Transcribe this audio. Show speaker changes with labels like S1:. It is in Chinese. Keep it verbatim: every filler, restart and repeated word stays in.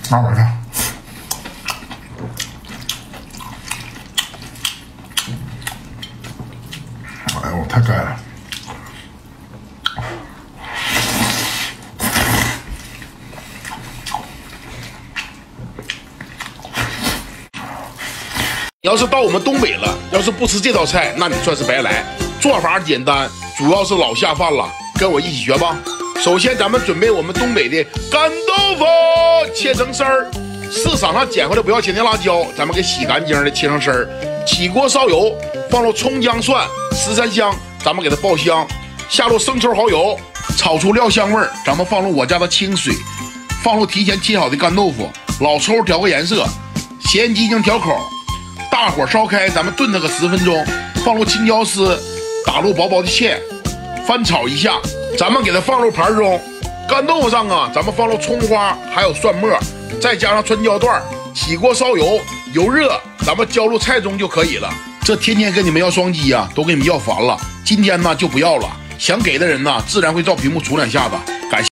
S1: 拿我去。哎呦，太盖了！
S2: 要是到我们东北了，要是不吃这道菜，那你算是白来。做法简单，主要是老下饭了，跟我一起学吧。首先，咱们准备我们东北的干豆腐，切成丝儿。市场上捡回来不要钱的辣椒，咱们给洗干净的，切成丝儿。起锅烧油，放入葱姜蒜、十三香，咱们给它爆香。下入生抽、蚝油，炒出料香味儿。咱们放入我家的清水，放入提前切好的干豆腐，老抽调个颜色，咸鸡精调口。大火烧开，咱们炖它个十分钟，放入青椒丝，打入薄薄的芡，翻炒一下，咱们给它放入盘中。干豆腐上啊，咱们放入葱花，还有蒜末，再加上川椒段。起锅烧油，油热，咱们浇入菜中就可以了。这天天跟你们要双击呀、啊，都给你们要烦了。今天呢就不要了，想给的人呢，自然会照屏幕杵两下子。感谢。